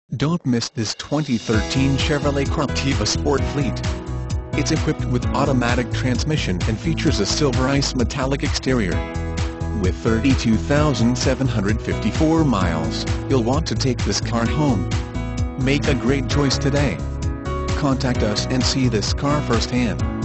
Don't miss this 2013 Chevrolet Captiva Sport Fleet. It's equipped with automatic transmission and features a silver ice metallic exterior. With 32,754 miles, you'll want to take this car home. Make a great choice today. Contact us and see this car firsthand.